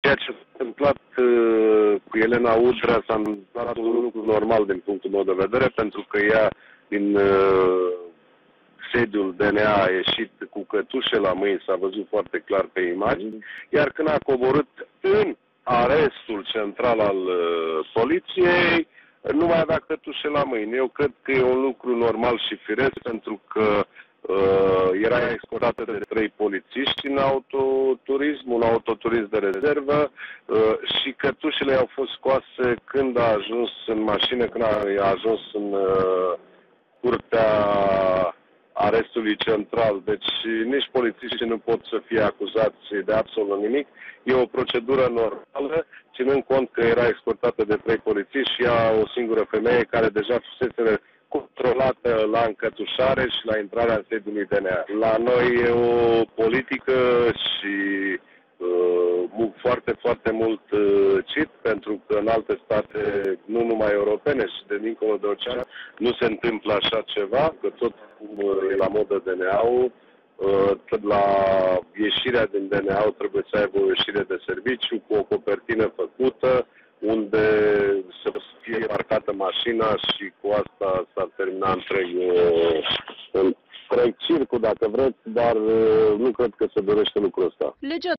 ceea ce s-a întâmplat cu Elena Udrea s-a întâmplat un lucru normal din punctul meu de vedere, pentru că ea din sediul DNA a ieșit cu cătușe la mâini, s-a văzut foarte clar pe imagini, iar când a coborât în arestul central al poliției, nu mai avea cătușe la mâini. Eu cred că e un lucru normal și firesc, pentru că era escortată de 3 polițiști în autoturism, un autoturism de rezervă, și cătușele au fost scoase când a ajuns în mașină, când a ajuns în curtea arestului central. Deci nici polițiștii nu pot să fie acuzați de absolut nimic. E o procedură normală, ținând cont că era escortată de 3 polițiști și ea o singură femeie care deja fusese controlată la încătușare și la intrarea în sediul DNA. La noi e o politică și foarte, foarte mult cit, pentru că în alte state, nu numai europene, și de dincolo de ocean, nu se întâmplă așa ceva, că tot e la modă DNA-ul, la ieșirea din DNA-ul trebuie să aibă o ieșire de serviciu cu o copertină făcută, unde să fie parcată mașina și cu asta s-ar termina întreg circul, dacă vreți, dar nu cred că se dorește lucrul ăsta. Legea